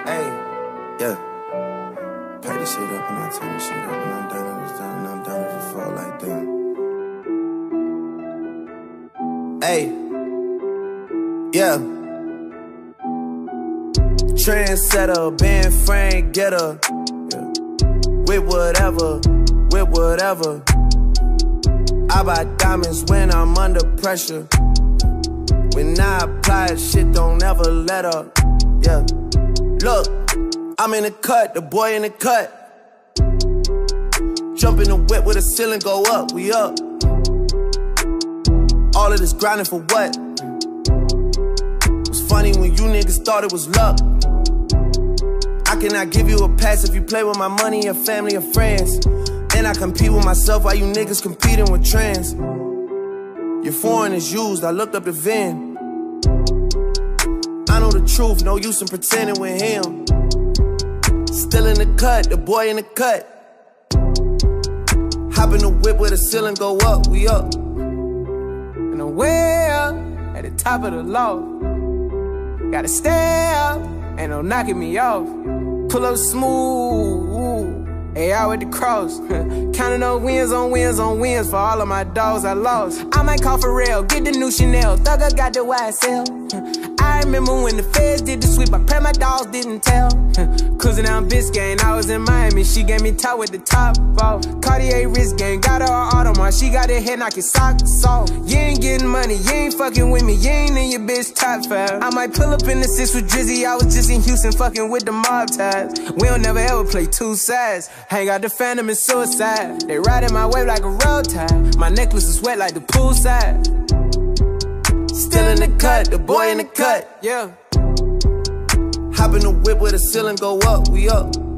Hey, yeah. Pack this shit up and I turn this shit up and I'm done and it's done and I'm done if it fall like that. Hey, yeah. Trendsetter, band frame getter. Yeah. With whatever. I buy diamonds when I'm under pressure. When I apply, shit don't ever let up. Yeah. Look, I'm in the cut, the boy in the cut. Jump in the whip with the ceiling go up, we up. All of this grinding for what? It's funny when you niggas thought it was luck. I cannot give you a pass if you play with my money, your family, or friends. And I compete with myself while you niggas competing with trends. Your foreign is used, I looked up the VIN. I know the truth, no use in pretending with him. Still in the cut, the boy in the cut. Hop in the whip where the ceiling go up, we up. And I'm way up, at the top of the loft. Gotta stay up, ain't no knocking me off. Pull up smooth, hey, out with the cross. Counting up wins on wins on wins for all of my dogs I lost. I might call for real, get the new Chanel. Thugger got the YSL. I remember when the feds did the sweep, I pray my dogs didn't tell. Cruising down Biscayne, I was in Miami, she gave me top with the top off. Cartier wrist game, got her Audemars, she got her head knocking socks off. You ain't getting money, you ain't fucking with me, you ain't in your bitch top 5. I might pull up in the 6 with Drizzy, I was just in Houston fucking with the mob ties. We don't never ever play two sides, hang out the Phantom and Suicide. They riding my wave like a road tide, my necklace is wet like the poolside. Still in the cut, the boy in the cut. Yeah. Hop in the whip where the ceiling go up, we up.